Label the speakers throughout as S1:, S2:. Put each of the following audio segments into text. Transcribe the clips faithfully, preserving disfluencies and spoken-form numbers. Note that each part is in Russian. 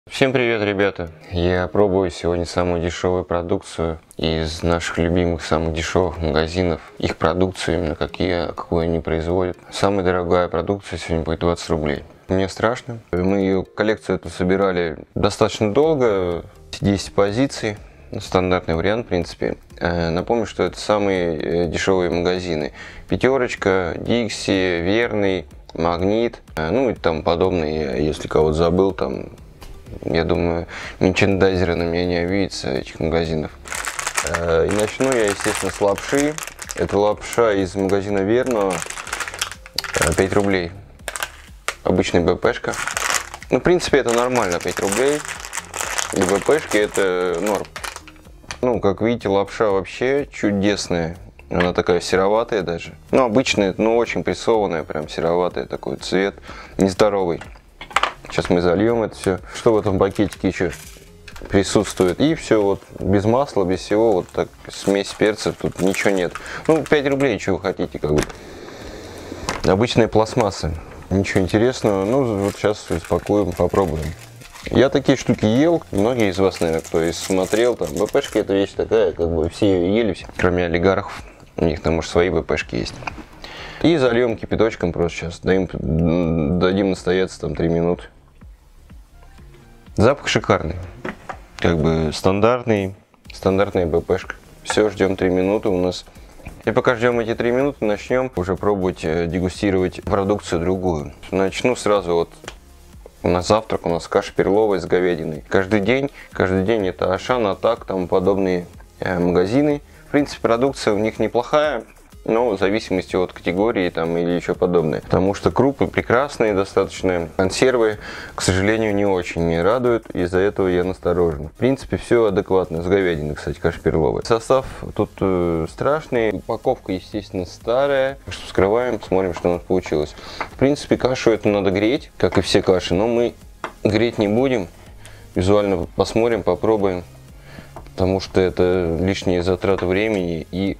S1: Всем привет, ребята! Я пробую сегодня самую дешевую продукцию из наших любимых самых дешевых магазинов. Их продукцию, именно какие, какую они производят. Самая дорогая продукция сегодня будет двадцать рублей. Мне страшно. Мы ее коллекцию эту собирали достаточно долго, десять позиций. Стандартный вариант, в принципе. Напомню, что это самые дешевые магазины. Пятерочка, Дикси, Верный, Магнит, ну и тому подобное. Если кого-то забыл, там, я думаю, мерчендайзеры на меня не обидятся, этих магазинов. И начну я, естественно, с лапши. Это лапша из магазина Верного, пять рублей. Обычная БПшка. Ну, в принципе, это нормально, пять рублей. И БПшки это норм. Ну, как видите, лапша вообще чудесная. Она такая сероватая даже. Ну, обычная, но очень прессованная, прям сероватая, такой цвет, нездоровый. Сейчас мы зальем это все. Что в этом пакетике еще присутствует? И все, вот, без масла, без всего, вот так, смесь перцев, тут ничего нет. Ну, пять рублей, что вы хотите, как бы. Обычная пластмасса. Ничего интересного. Ну, вот сейчас спокойно попробуем. Я такие штуки ел, многие из вас, наверное, кто и смотрел, там, БПшка это вещь такая, как бы все ее ели, все, кроме олигархов, у них там, может, свои БПшки есть. И зальем кипяточком просто сейчас, дадим, дадим настояться там три минуты. Запах шикарный, как бы стандартный, стандартная БПшка. Все, ждем три минуты у нас. И пока ждем эти три минуты, начнем уже пробовать дегустировать продукцию другую. Начну сразу вот. На завтрак у нас каша перловая с говядиной. Каждый день, каждый день это Ашан, Атак, тому подобные э, магазины. В принципе, продукция у них неплохая, но в зависимости от категории там или еще подобное. Потому что крупы прекрасные, достаточно, консервы, к сожалению, не очень меня радуют. Из-за этого я насторожен. В принципе, все адекватно. С говядиной, кстати, каша перловая. Состав тут э, страшный. Упаковка, естественно, старая. Что вскрываем, смотрим, что у нас получилось. В принципе, кашу эту надо греть, как и все каши. Но мы греть не будем. Визуально посмотрим, попробуем. Потому что это лишние затраты времени и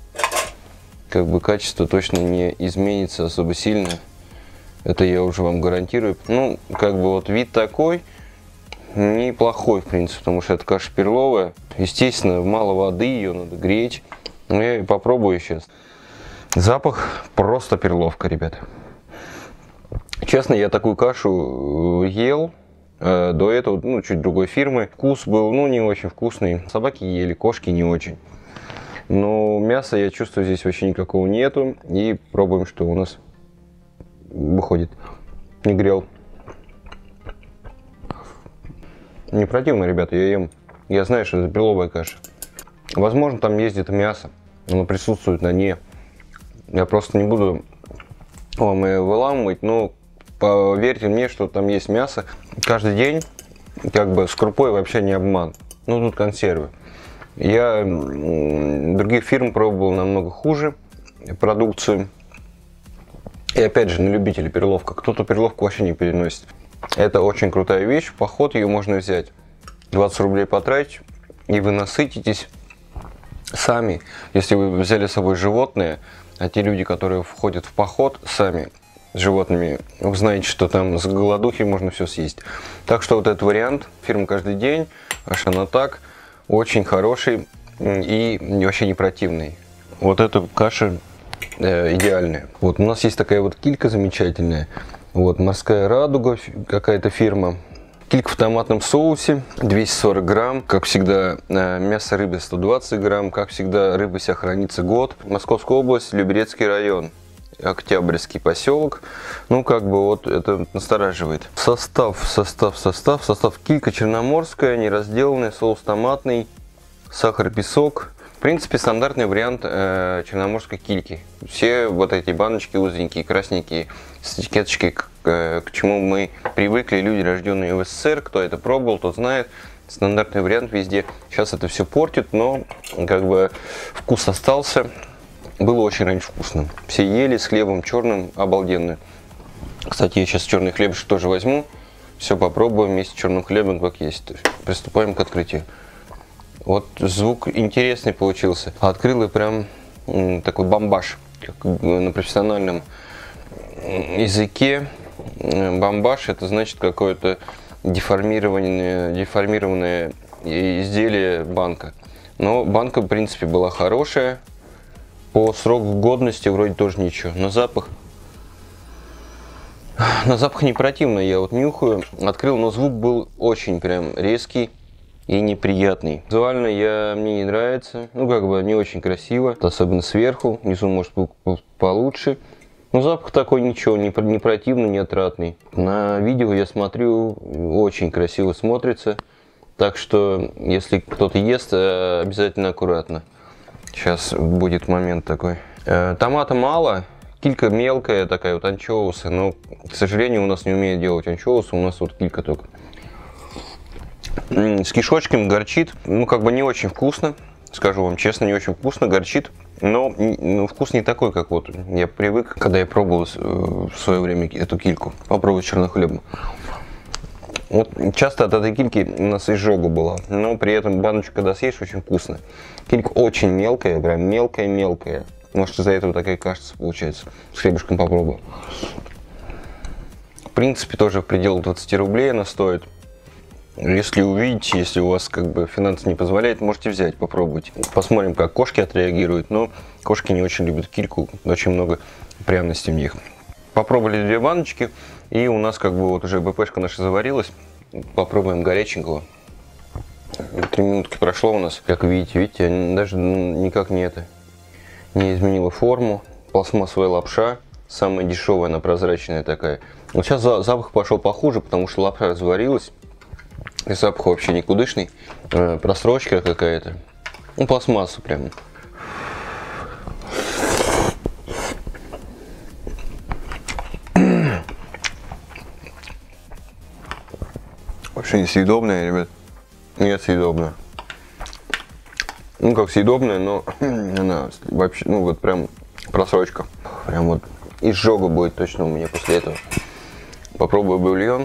S1: как бы качество точно не изменится особо сильно. Это я уже вам гарантирую. Ну, как бы вот вид такой неплохой, в принципе, потому что это каша перловая. Естественно, мало воды, ее надо греть. Но я попробую сейчас. Запах просто перловка, ребята. Честно, я такую кашу ел э, до этого, ну, чуть другой фирмы. Вкус был, ну, не очень вкусный. Собаки ели, кошки не очень. Но мяса, я чувствую, здесь вообще никакого нету. И пробуем, что у нас выходит. Не грел. Не противно, ребята, я ем. Я знаю, что это перловая каша. Возможно, там есть где-то мясо. Оно присутствует на ней. Я просто не буду вам ее выламывать. Но поверьте мне, что там есть мясо. Каждый день, как бы, с крупой вообще не обман. Ну, тут консервы. Я других фирм пробовал намного хуже продукцию. И опять же, на любителя перловка. Кто-то перловку вообще не переносит. Это очень крутая вещь. В поход ее можно взять. двадцать рублей потратить. И вы насытитесь сами. Если вы взяли с собой животное, а те люди, которые входят в поход сами с животными, вы знаете, что там с голодухи можно все съесть. Так что вот этот вариант. Фирма каждый день. Ашан Атак. Очень хороший и вообще не противный. Вот эта каша э, идеальная. Вот у нас есть такая вот килька замечательная. Вот морская радуга, какая-то фирма. Килька в томатном соусе, двести сорок грамм. Как всегда, э, мясо рыбы сто двадцать грамм. Как всегда, рыба вся хранится год. Московская область, Люберецкий район. Октябрьский поселок. Ну, как бы вот это настораживает. Состав, состав, состав. Состав килька черноморская, неразделанный, соус томатный, сахар, песок. В принципе, стандартный вариант э, черноморской кильки. Все вот эти баночки узенькие, красненькие, с этикеточкой, к, э, к чему мы привыкли, люди, рожденные в СССР. Кто это пробовал, тот знает. Стандартный вариант везде. Сейчас это все портит, но как бы вкус остался. Было очень раньше вкусно. Все ели с хлебом черным, обалденно. Кстати, я сейчас черный хлебушек тоже возьму. Все попробуем вместе с черным хлебом, как есть. Приступаем к открытию. Вот звук интересный получился. Открыл и прям такой бомбаж. Как на профессиональном языке. Бомбаж — это значит какое-то деформированное, деформированное изделие банка. Но банка, в принципе, была хорошая. По сроку годности вроде тоже ничего. Но запах... На запах не противно, я вот нюхаю. Открыл, но звук был очень прям резкий и неприятный. Визуально я, мне не нравится. Ну, как бы не очень красиво. Особенно сверху. Внизу может быть получше. Но запах такой ничего, не, не противный, не отратный. На видео я смотрю, очень красиво смотрится. Так что, если кто-то ест, обязательно аккуратно. Сейчас будет момент такой. Томата мало, килька мелкая такая, вот анчоусы. Но, к сожалению, у нас не умеют делать анчоусы, у нас вот килька только. С кишочком горчит, ну как бы не очень вкусно. Скажу вам честно, не очень вкусно, горчит. Но ну, вкус не такой, как вот я привык, когда я пробовал в свое время эту кильку. Попробовать чернохлебную. Вот часто от этой кильки у нас изжога была. Но при этом баночку, когда съешь, очень вкусно. Килька очень мелкая, прям мелкая-мелкая. Может, из-за этого такая кажется, получается. С хлебушком попробую. В принципе, тоже в пределах двадцати рублей она стоит. Если увидите, если у вас как бы финансы не позволяют, можете взять, попробовать. Посмотрим, как кошки отреагируют. Но кошки не очень любят кильку, очень много пряностей в них. Попробовали две баночки, и у нас как бы вот уже БПшка наша заварилась. Попробуем горяченького. Три минутки прошло у нас. Как видите, видите, даже никак не это не изменила форму. Пластмассовая лапша, самая дешевая, она прозрачная такая. Вот сейчас запах пошел похуже, потому что лапша разварилась. И запах вообще никудышный. Э, просрочка какая-то. Ну, пластмасса прям. Вообще несъедобная, ребят. Нет, съедобная. Ну, как съедобная, но она вообще, ну, вот прям просрочка. Прям вот изжога будет точно у меня после этого. Попробую бульон.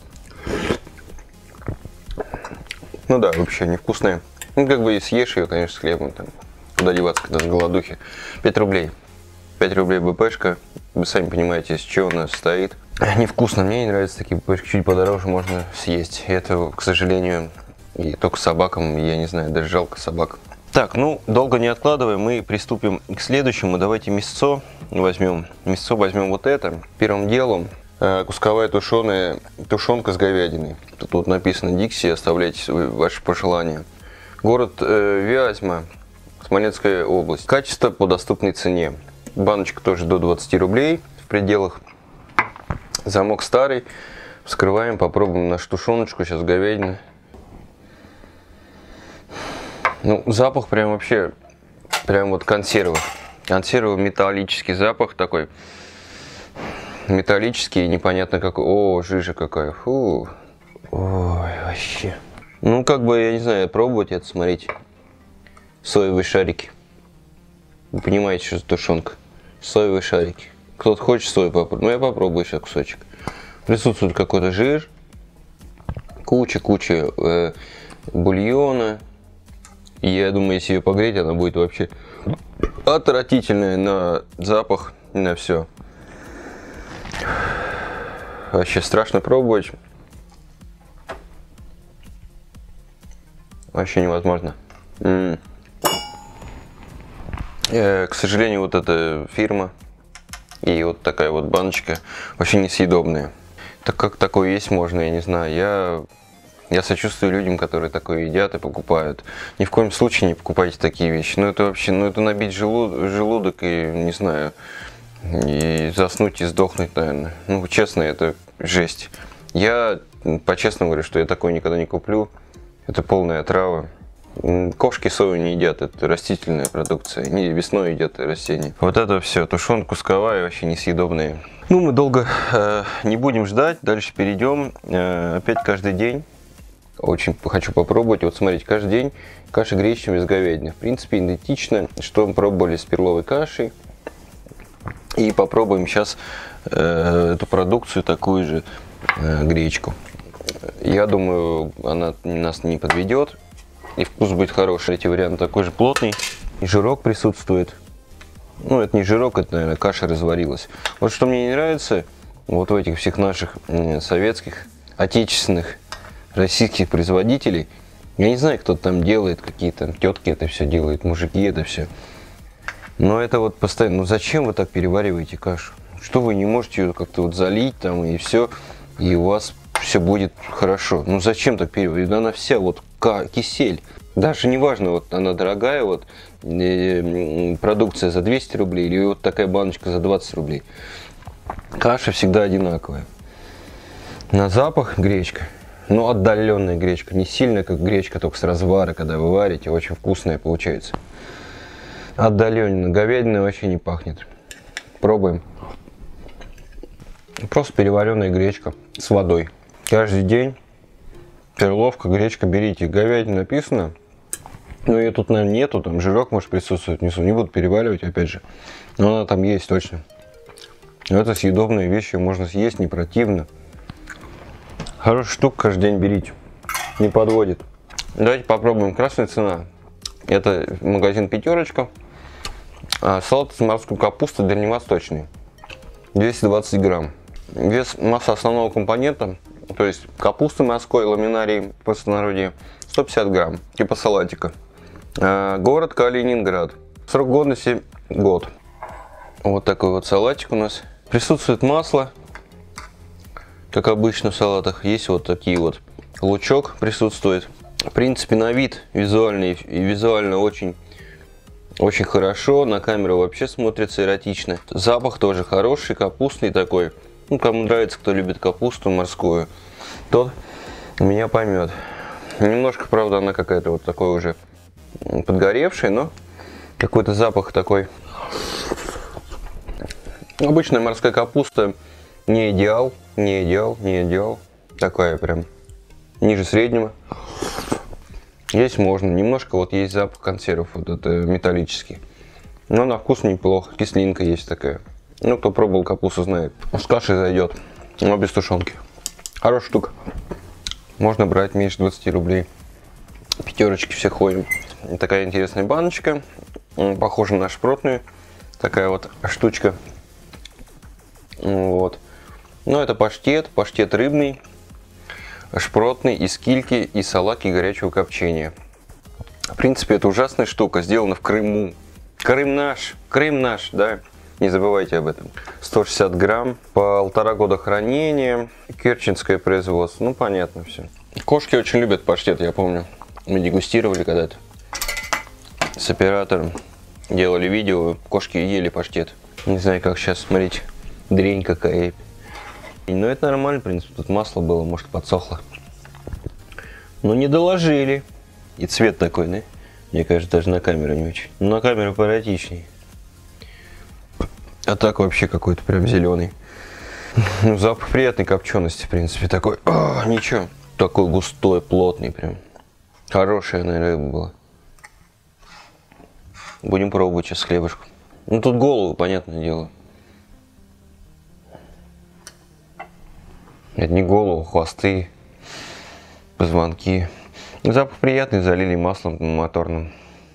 S1: Ну да, вообще невкусная. Ну, как бы и съешь ее, конечно, с хлебом. Там, куда деваться, когда с голодухи. пять рублей. пять рублей БПшка. Вы сами понимаете, из чего она состоит. Невкусно. Мне не нравятся такие БПшки. Чуть подороже можно съесть. И это, к сожалению, и только собакам, я не знаю, даже жалко собак. Так, ну, долго не откладываем. Мы приступим к следующему. Давайте мясцо возьмем. Мясцо возьмем вот это. Первым делом кусковая тушеная тушенка с говядиной. Тут вот написано Дикси, оставляйте ваши пожелания. Город э, Вязьма, Смоленская область. Качество по доступной цене. Баночка тоже до двадцати рублей в пределах. Замок старый. Вскрываем, попробуем нашу тушеночку. Сейчас говядина. Ну, запах прям вообще, прям вот консервы. Консервы, металлический запах такой. Металлический, непонятно какой. О, жижа какая. Фу. Ой, вообще. Ну, как бы, я не знаю, пробовать это, смотрите. Соевые шарики. Вы понимаете, что это тушенка. Соевые шарики. Кто-то хочет сою попробовать. Ну, я попробую сейчас кусочек. Присутствует какой-то жир. Куча-куча э, бульона. И я думаю, если ее погреть, она будет вообще отвратительная на запах, на все. Вообще страшно пробовать. Вообще невозможно. М-м. Э, к сожалению, вот эта фирма и вот такая вот баночка вообще несъедобные. Так как такое есть можно, я не знаю. Я, я сочувствую людям, которые такое едят и покупают. Ни в коем случае не покупайте такие вещи. Ну это вообще, ну это набить желудок, желудок и не знаю. И заснуть и сдохнуть, наверное. Ну, честно, это жесть. Я по-честному говорю, что я такое никогда не куплю. Это полная отрава. Кошки сою не едят, это растительная продукция. Они весной едят растения. Вот это все, тушенка кусковая, вообще несъедобная. Ну, мы долго э, не будем ждать, дальше перейдем. Э, опять каждый день. Очень хочу попробовать. Вот смотрите, каждый день каша гречневая с говядиной. В принципе, идентично, что мы пробовали с перловой кашей. И попробуем сейчас э, эту продукцию, такую же э, гречку. Я думаю, она нас не подведет. И вкус будет хороший. Эти варианты такой же плотный. И жирок присутствует. Ну, это не жирок, это, наверное, каша разварилась. Вот что мне не нравится, вот в этих всех наших э, советских отечественных российских производителей. Я не знаю, кто там делает, какие-то тетки это все делают, мужики это все. Но это вот постоянно, ну зачем вы так перевариваете кашу? Что вы не можете ее как-то вот залить там и все, и у вас все будет хорошо. Ну зачем так переваривать? Она вся вот кисель. Даже не важно, вот она дорогая, вот э, продукция за двести рублей или вот такая баночка за двадцать рублей. Каша всегда одинаковая. На запах гречка. Ну, отдаленная гречка. Не сильно, как гречка, только с развара, когда вы варите. Очень вкусная получается. Отдаленно. Говядина вообще не пахнет. Пробуем. Просто переваренная гречка с водой. Каждый день перловка, гречка берите. Говядина написано. Но ее тут, наверное, нету. Там жирок может присутствовать внизу. Не буду переваривать, опять же. Но она там есть точно. Это съедобная вещь. Ее можно съесть, не противно. Хорошая штука, каждый день берите. Не подводит. Давайте попробуем. Красная цена. Это магазин «Пятерочка». А салат из морской капусты дальневосточный. двести двадцать грамм. Вес массы основного компонента, то есть капусты морской, ламинарий в простонародье, сто пятьдесят грамм. Типа салатика. А, город Калининград. Срок годности год. Вот такой вот салатик у нас. Присутствует масло. Как обычно в салатах, есть вот такие вот. Лучок присутствует. В принципе, на вид визуальный и визуально очень, очень хорошо. На камеру вообще смотрится эротично. Запах тоже хороший, капустный такой. Ну, кому нравится, кто любит капусту морскую, тот меня поймет. Немножко, правда, она какая-то вот такой уже подгоревшая, но какой-то запах такой. Обычная морская капуста не идеал. Не идеал, не идеал. Такая прям ниже среднего. Есть можно. Немножко вот есть запах консервов. Вот это металлический. Но на вкус неплохо. Кислинка есть такая. Ну, кто пробовал капусту, знает. С кашей зайдет. Но без тушенки. Хорошая штука. Можно брать меньше двадцати рублей. Пятерочки все ходим. Такая интересная баночка. Похожа на шпротную. Такая вот штучка. Вот. Но это паштет, паштет рыбный, шпротный, из кильки и салаки горячего копчения. В принципе, это ужасная штука, сделана в Крыму. Крым наш, Крым наш, да, не забывайте об этом. сто шестьдесят грамм, полтора года хранения, керченское производство, ну понятно все. Кошки очень любят паштет, я помню, мы дегустировали когда-то с оператором, делали видео, кошки ели паштет. Не знаю, как сейчас, смотрите, дрень какая. Но это нормально, в принципе, тут масло было, может, подсохло. Но не доложили. И цвет такой, да? Мне кажется, даже на камеру не очень. Но на камеру поэротичней. А так вообще какой-то прям зеленый. Ну, запах приятной копчености, в принципе, такой. О, ничего. Такой густой, плотный прям. Хорошая, наверное, рыба была. Будем пробовать сейчас хлебушку. Ну, тут голову, понятное дело. Это не голову, хвосты, позвонки. Запах приятный, залили маслом моторным.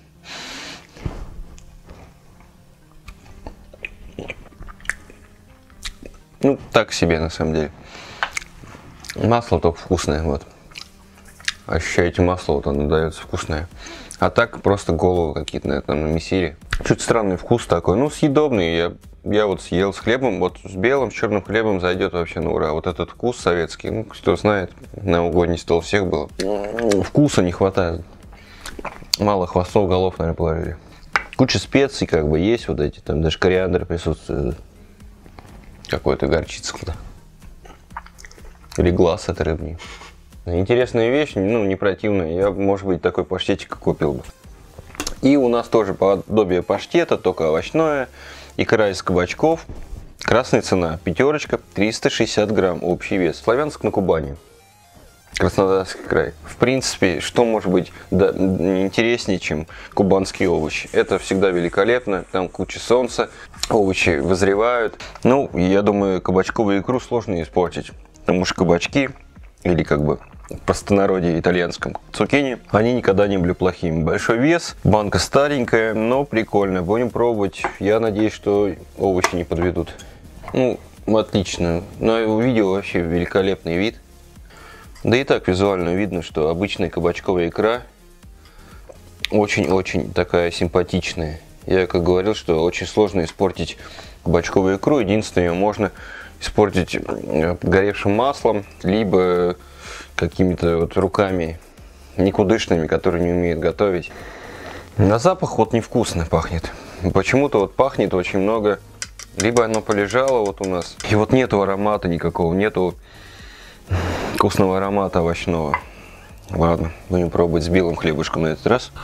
S1: Ну, так себе на самом деле. Масло только вкусное, вот. Ощущаете масло, вот оно дается вкусное. А так просто голову какие-то на этом намесили. Чуть странный вкус такой, ну съедобный. Я, я вот съел с хлебом, вот с белым, с черным хлебом зайдет вообще на ура. Вот этот вкус советский, ну кто знает, новогодний стол всех было. Вкуса не хватает. Мало хвостов, голов, наверное, положили. Куча специй как бы есть, вот эти, там даже кориандр присутствует. Какой-то горчица куда. Или глаз от рыбни. Интересная вещь, ну не противная. Я, может быть, такой паштетик купил бы. И у нас тоже подобие паштета, только овощное. Икра из кабачков. Красная цена. Пятерочка, триста шестьдесят грамм. Общий вес. Славянск на Кубани. Краснодарский край. В принципе, что может быть да, интереснее, чем кубанские овощи? Это всегда великолепно. Там куча солнца. Овощи вызревают. Ну, я думаю, кабачковую икру сложно испортить. Потому что кабачки, или как бы в простонародье итальянском цукини, они никогда не были плохими. Большой вес, банка старенькая, но прикольная. Будем пробовать. Я надеюсь, что овощи не подведут. Ну, отлично. Но я увидел вообще великолепный вид. Да и так визуально видно, что обычная кабачковая икра очень-очень такая симпатичная. Я как говорил, что очень сложно испортить кабачковую икру. Единственное, ее можно испортить подгоревшим маслом, либо какими-то вот руками никудышными, которые не умеют готовить. На запах вот невкусно пахнет. Почему-то вот пахнет очень много. Либо оно полежало вот у нас, и вот нету аромата никакого, нету вкусного аромата овощного. Ладно, будем пробовать с белым хлебушком на этот раз.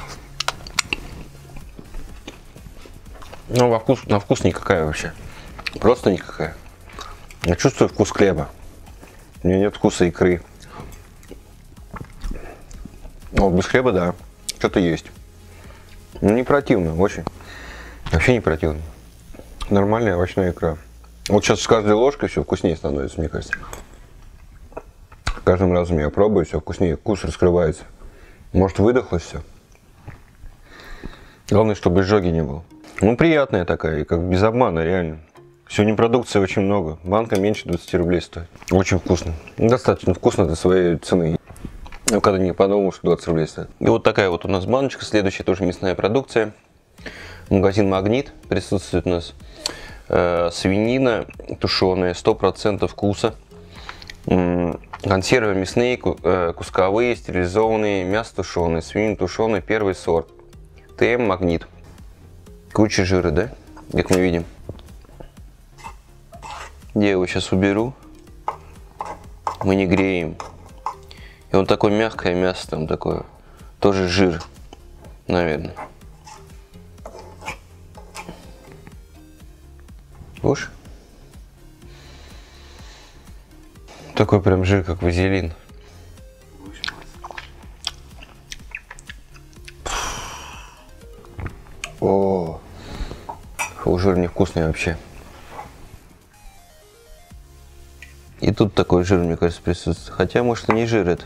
S1: Ну, во вкус, на вкус никакая вообще. Просто никакая. Я чувствую вкус хлеба. У меня нет вкуса икры. Вот без хлеба, да, что-то есть. Ну, не противно, очень. Вообще не противно. Нормальная овощная икра. Вот сейчас с каждой ложкой все вкуснее становится, мне кажется. Каждым разом я пробую, все вкуснее, вкус раскрывается. Может, выдохлось все. Главное, чтобы изжоги не было. Ну, приятная такая, и как без обмана, реально. Сегодня продукции очень много. Банка меньше двадцати рублей стоит. Очень вкусно. Достаточно вкусно до своей цены. Я когда не подумал, что двадцать рублей стоит. И вот такая вот у нас баночка. Следующая тоже мясная продукция. Магазин «Магнит». Присутствует у нас э, свинина тушеная, сто процентов вкуса. Консервы мясные, кусковые, стерилизованные, мясо тушеное, свинина тушеная, первый сорт. ТМ «Магнит». Куча жира, да? Как мы видим. Я его сейчас уберу. Мы не греем. И он такое мягкое мясо, там такое. Тоже жир, наверное. Уж. Такой прям жир, как вазелин. О, фу, жир невкусный вообще. И тут такой жир, мне кажется, присутствует. Хотя, может, и не жир это.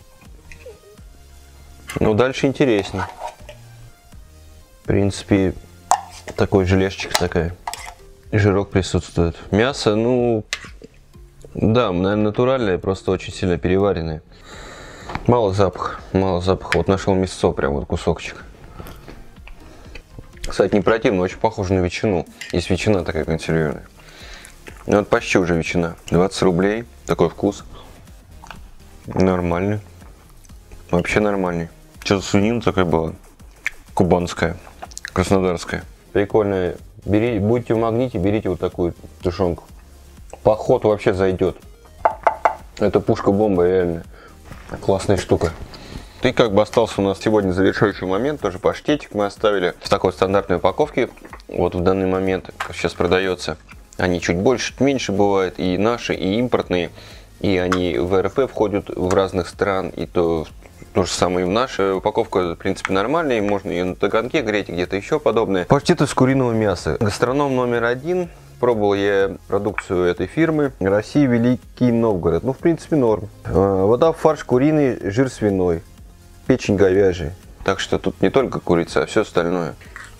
S1: Но дальше интереснее. В принципе, такой желешечек такая. Жирок присутствует. Мясо, ну, да, наверное, натуральное, просто очень сильно переваренное. Мало запаха, мало запаха. Вот нашел мясо, прям вот кусочек. Кстати, не противно, очень похоже на ветчину. Есть ветчина такая консервированная. Ну, вот почти уже ветчина. двадцать рублей, такой вкус. Нормальный. Вообще нормальный. Что-то свинина такая была. Кубанская, краснодарская. Прикольная. Бери, будете в «Магните», берите вот такую тушенку. Поход вообще зайдет. Это пушка-бомба, реально. Классная штука. И как бы остался у нас сегодня завершающий момент. Тоже паштетик мы оставили в такой стандартной упаковке. Вот в данный момент сейчас продается. Они чуть больше, чуть меньше бывают. И наши, и импортные. И они в РП входят в разных стран. И то, то же самое и в нашу упаковку. В принципе, нормальная. Можно ее на таганке греть, где-то еще подобное. Паштет из куриного мяса. Гастроном номер один. Пробовал я продукцию этой фирмы. Россия, Великий Новгород. Ну, в принципе, норм. Вода, фарш куриный, жир свиной, печень говяжий. Так что тут не только курица, а все остальное.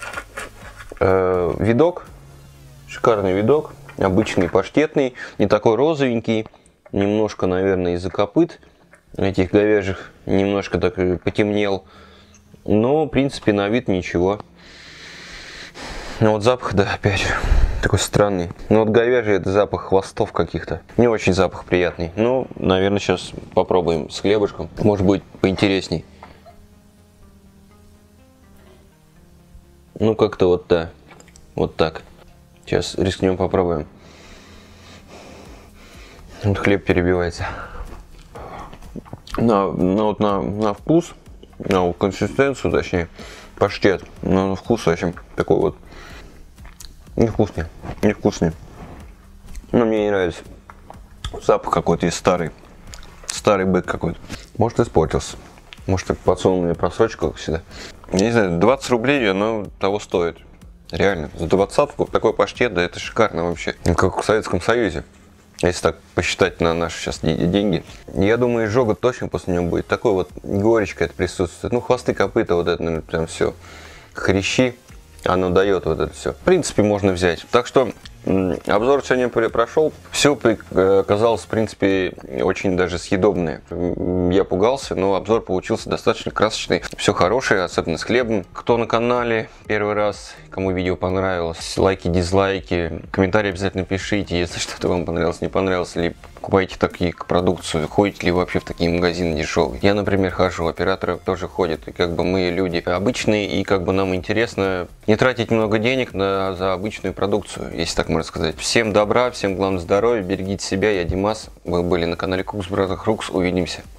S1: Видок. Шикарный видок. Обычный паштетный. Не такой розовенький. Немножко, наверное, из-за копыт этих говяжьих. Немножко так потемнел. Но, в принципе, на вид ничего. Ну вот запах, да, опять же, такой странный. Ну вот говяжий, это запах хвостов каких-то. Не очень запах приятный. Ну, наверное, сейчас попробуем с хлебушком. Может быть, поинтересней. Ну, как-то вот да. Вот так. Сейчас рискнем, попробуем. Вот хлеб перебивается. На, на, вот на, на вкус, на консистенцию, точнее, паштет. Но на вкус, в общем, такой вот. Невкусный, невкусный. Но мне не нравится. Запах какой-то есть старый. Старый бык какой-то. Может, испортился. Может, так подсунул мне просрочку, как всегда. Не знаю, двадцать рублей, оно того стоит. Реально. За двадцатку такой паштет, да это шикарно вообще. Как в Советском Союзе. Если так посчитать на наши сейчас деньги. Я думаю, изжога точно после него будет. Такой вот горечка это присутствует. Ну, хвосты, копыта, вот это, наверное, прям все. Хрящи. Оно дает вот это все. В принципе, можно взять. Так что Обзор сегодня прошел. Все оказалось, в принципе, очень даже съедобное. Я пугался, но обзор получился достаточно красочный. Все хорошее, особенно с хлебом. Кто на канале первый раз, кому видео понравилось, лайки, дизлайки, комментарии обязательно пишите, если что-то вам понравилось, не понравилось, или покупаете такие продукцию, ходите ли вы вообще в такие магазины дешевые. Я, например, хожу, операторы тоже ходят, и как бы мы люди обычные, и как бы нам интересно не тратить много денег на, за обычную продукцию, если так можно сказать. Всем добра, всем главное здоровья, берегите себя, я Димас, вы были на канале Cooks Brothers Crooks, увидимся.